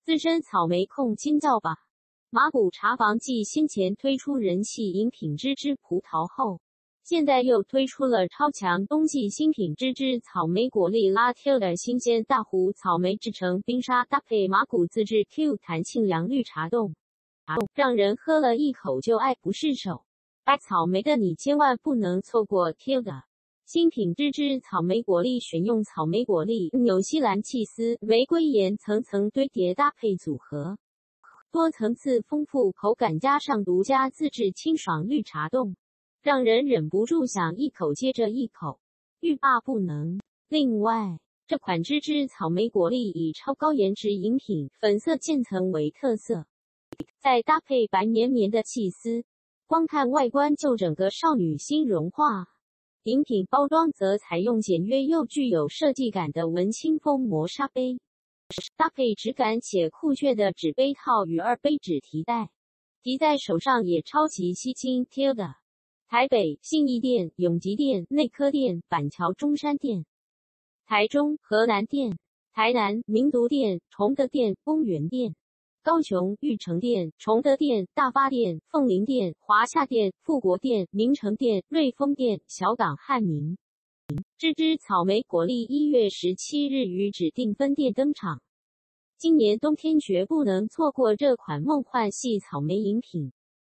资深草莓控惊叫吧！马古茶坊继先前推出人气饮品芝芝葡萄后，现在又推出了超强冬季新品芝芝草莓果粒拉 Q 的新鲜大湖草莓制成冰沙，搭配马古自制 Q 弹沁凉绿茶冻，让人喝了一口就爱不释手。爱草莓的你千万不能错过 Q 的新品芝芝草莓果粒，选用草莓果粒、纽西兰气丝、玫瑰盐层层堆叠搭配组合，多层次丰富口感，加上独家自制清爽绿茶冻，让人忍不住想一口接着一口，欲罢不能。另外，这款芝芝草莓果粒以超高颜值饮品粉色渐层为特色，再搭配白绵绵的气丝，光看外观就整个少女心融化。饮品包装则采用简约又具有设计感的文青风磨砂杯，搭配质感且酷炫的纸杯套与2杯纸提袋，提在手上也超级吸睛。贴的台北信义店、永吉店、内科店、板桥中山店、台中河南店、台南民族店、崇德店、丰原店、高雄玉成店、崇德店、大发店、凤林店、华夏店、富国店、明城店、瑞丰店、小港汉民。芝芝草莓果粒1月17日于指定分店登场，今年冬天绝不能错过这款梦幻系草莓饮品。